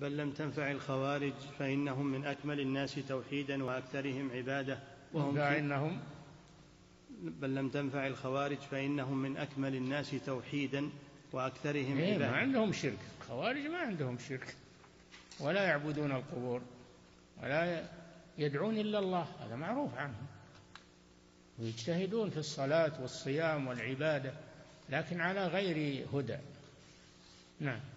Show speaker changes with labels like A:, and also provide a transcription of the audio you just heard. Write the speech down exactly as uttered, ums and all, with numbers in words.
A: بل لم تنفع الخوارج فإنهم من أكمل الناس توحيدا وأكثرهم عبادة وهم
B: فإنهم
A: بل لم تنفع الخوارج فإنهم من أكمل الناس توحيدا وأكثرهم
B: إيه
A: عبادة.
B: ما عندهم شرك، الخوارج ما عندهم شرك ولا يعبدون القبور ولا يدعون إلا الله، هذا معروف عنهم، ويجتهدون في الصلاة والصيام والعبادة لكن على غير هدى. نعم.